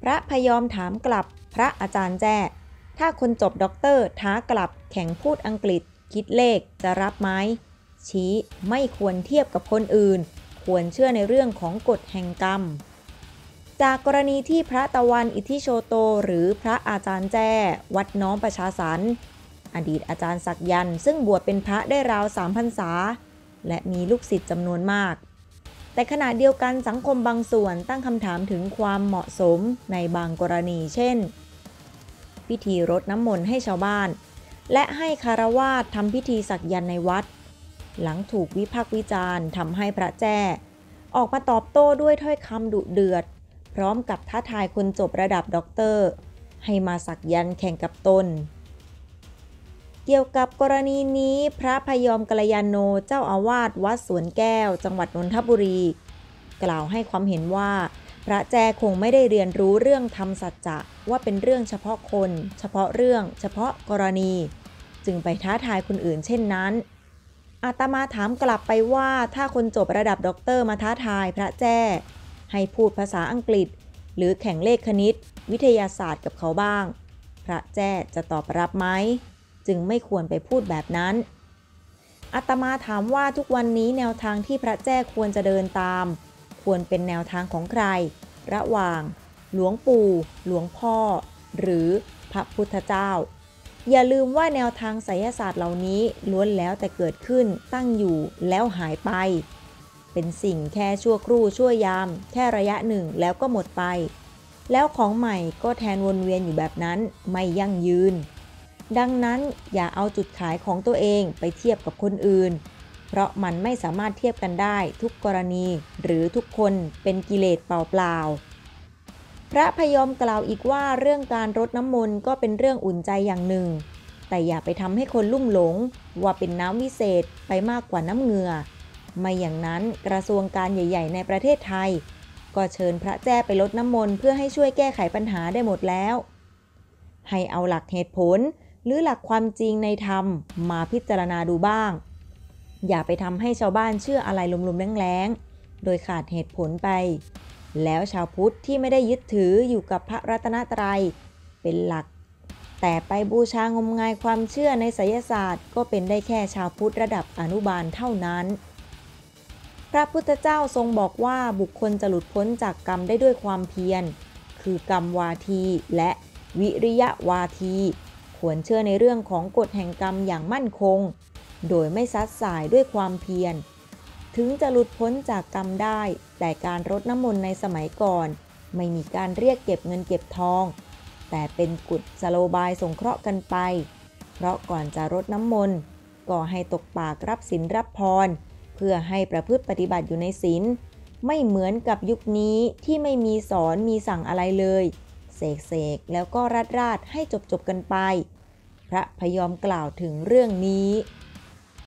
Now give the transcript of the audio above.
ระพยอมถามกลับพระอาจารย์แจ้ถ้าคนจบด็อกเตอร์ท้ากลับแข่งพูดอังกฤษคิดเลขจะรับไหมชี้ไม่ควรเทียบกับคนอื่นควรเชื่อในเรื่องของกฎแห่งกรรมจากกรณีที่พระตะวันอิทธิโชโตหรือพระอาจารย์แจ้วัดน้อมประชาสรรค์อดีตอาจารย์ศักยันต์ซึ่งบวชเป็นพระได้ราว3 พรรษาและมีลูกศิษย์จำนวนมากแต่ขณะเดียวกันสังคมบางส่วนตั้งคำถามถึงความเหมาะสมในบางกรณีเช่นพิธีรดน้ำมนต์ให้ชาวบ้านและให้คฤหัสถ์ทำพิธีสักยันต์ในวัดหลังถูกวิพากษ์วิจารณ์ทำให้พระแจ้ออกมาตอบโต้ด้วยถ้อยคำดุเดือดพร้อมกับท้าทายคนจบระดับด็อกเตอร์ให้มาสักยันต์แข่งกับตนเกี่ยวกับกรณีนี้พระพยอมกัลยาโนเจ้าอาวาสวัดสวนแก้วจังหวัดนนทบุรีกล่าวให้ความเห็นว่าพระแจ้คงไม่ได้เรียนรู้เรื่องธรรมสัจจะว่าเป็นเรื่องเฉพาะคนเฉพาะเรื่องเฉพาะกรณีจึงไปท้าทายคนอื่นเช่นนั้นอาตมาถามกลับไปว่าถ้าคนจบระดับด็อกเตอร์มาท้าทายพระแจ้ให้พูดภาษาอังกฤษหรือแข่งเลขคณิตวิทยาศาสตร์กับเขาบ้างพระแจ้จะตอบรับไหมจึงไม่ควรไปพูดแบบนั้นอาตมาถามว่าทุกวันนี้แนวทางที่พระแจ้ควรจะเดินตามควรเป็นแนวทางของใครระหว่างหลวงปู่หลวงพ่อหรือพระพุทธเจ้าอย่าลืมว่าแนวทางไสยศาสตร์เหล่านี้ล้วนแล้วแต่เกิดขึ้นตั้งอยู่แล้วหายไปเป็นสิ่งแค่ชั่วครู่ชั่วยามแค่ระยะหนึ่งแล้วก็หมดไปแล้วของใหม่ก็แทนวนเวียนอยู่แบบนั้นไม่ยั่งยืนดังนั้นอย่าเอาจุดขายของตัวเองไปเทียบกับคนอื่นเพราะมันไม่สามารถเทียบกันได้ทุกกรณีหรือทุกคนเป็นกิเลสเปล่าๆพระพยอมกล่าวอีกว่าเรื่องการรดน้ำมนต์ก็เป็นเรื่องอุ่นใจอย่างหนึ่งแต่อย่าไปทำให้คนลุ่มหลงว่าเป็นน้ำวิเศษไปมากกว่าน้ำเหงื่อไม่อย่างนั้นกระทรวงการใหญ่ๆในประเทศไทยก็เชิญพระแจ้ไปรดน้ำมนต์เพื่อให้ช่วยแก้ไขปัญหาได้หมดแล้วให้เอาหลักเหตุผลหรือหลักความจริงในธรรมมาพิจารณาดูบ้างอย่าไปทำให้ชาวบ้านเชื่ออะไรลมๆแรงๆโดยขาดเหตุผลไปแล้วชาวพุทธที่ไม่ได้ยึดถืออยู่กับพระรัตนตรัยเป็นหลักแต่ไปบูชางมงายความเชื่อในไสยศาสตร์ก็เป็นได้แค่ชาวพุทธระดับอนุบาลเท่านั้นพระพุทธเจ้าทรงบอกว่าบุคคลจะหลุดพ้นจากกรรมได้ด้วยความเพียรคือกรรมวาทีและวิริยะวาทีควรเชื่อในเรื่องของกฎแห่งกรรมอย่างมั่นคงโดยไม่ซัดสายด้วยความเพียรถึงจะหลุดพ้นจากกรรมได้แต่การรดน้ำมนต์ในสมัยก่อนไม่มีการเรียกเก็บเงินเก็บทองแต่เป็นกุศโลบายสงเคราะห์กันไปเพราะก่อนจะรดน้ำมนต์ก็ให้ตกปากรับศีลรับพรเพื่อให้ประพฤติปฏิบัติอยู่ในศีลไม่เหมือนกับยุคนี้ที่ไม่มีสอนมีสั่งอะไรเลยเสกแล้วก็ราดให้จบกันไปพระพยอมกล่าวถึงเรื่องนี้